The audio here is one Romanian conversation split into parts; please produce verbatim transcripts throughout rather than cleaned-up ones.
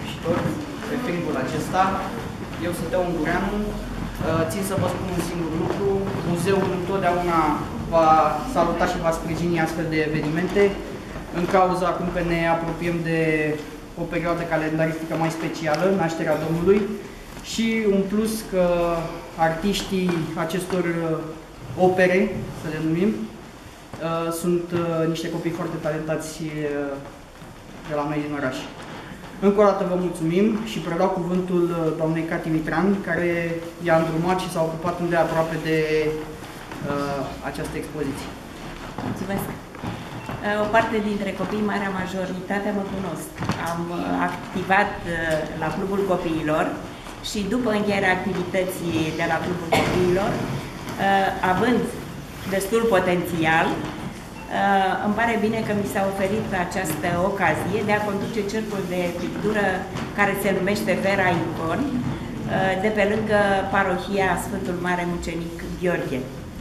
iubișitori pe filmul acesta. Eu sunt Teon Gureanu. Țin să vă spun un singur lucru. Muzeul întotdeauna va saluta și va sprijini astfel de evenimente, în cauza acum că ne apropiem de o perioadă calendaristică mai specială, Nașterea Domnului, și un plus că artiștii acestor opere, să le numim, sunt niște copii foarte talentați de la noi din oraș. Încă o dată vă mulțumim și predau cuvântul doamnei Cati Mitran, care i-a îndrumat și s-a ocupat îndeaproape de uh, această expoziție. Mulțumesc! O parte dintre copii, marea majoritate, mă cunosc. Am activat la Clubul Copiilor și după încheierea activității de la Clubul Copiilor, având destul potențial, îmi pare bine că mi s-a oferit această ocazie de a conduce cercul de pictură care se numește Vera Icon, de pe lângă parohia Sfântul Mare Mucenic Gheorghe.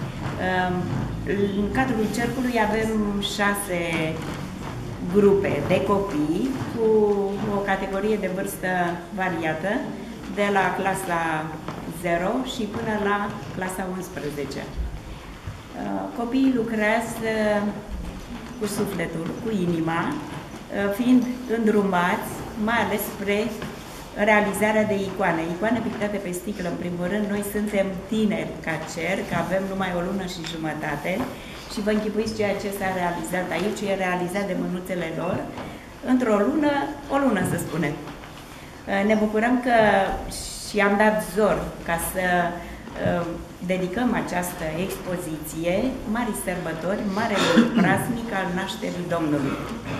În cadrul cercului avem șase grupe de copii cu o categorie de vârstă variată, de la clasa zero și până la clasa unsprezece. Copiii lucrează cu sufletul, cu inima, fiind îndrumați mai ales spre realizarea de icoane. Icoane pictate pe sticlă, în primul rând. Noi suntem tineri ca cer, că avem numai o lună și jumătate și vă închipuiți ceea ce s-a realizat aici, e realizat de mânuțele lor într-o lună, o lună să spunem. Ne bucurăm că și am dat zor ca să dedicăm această expoziție Marii Sărbători, Marele Praznic al Nașterii Domnului.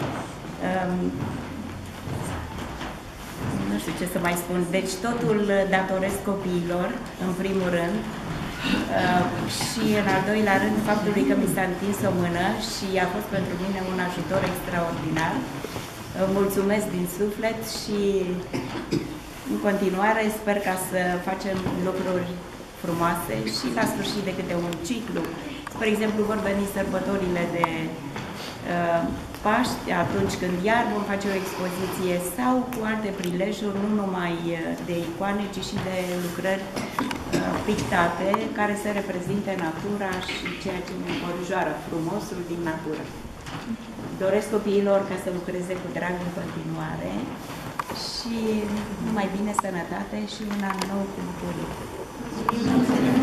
Nu știu ce să mai spun. Deci totul datoresc copiilor, în primul rând, și în al doilea rând faptului că mi s-a întins o mână și a fost pentru mine un ajutor extraordinar. Mulțumesc din suflet și în continuare sper ca să facem lucruri frumoase și la sfârșit de câte un ciclu. Spre exemplu, vor veni sărbătorile de uh, Paști, atunci când iar vom face o expoziție sau cu alte prilejuri, nu numai de icoane, ci și de lucrări uh, pictate care să reprezinte natura și ceea ce ne înconjoară, frumosul din natură. Doresc copiilor ca să lucreze cu drag în continuare și numai bine, sănătate și un an nou cu bucurie.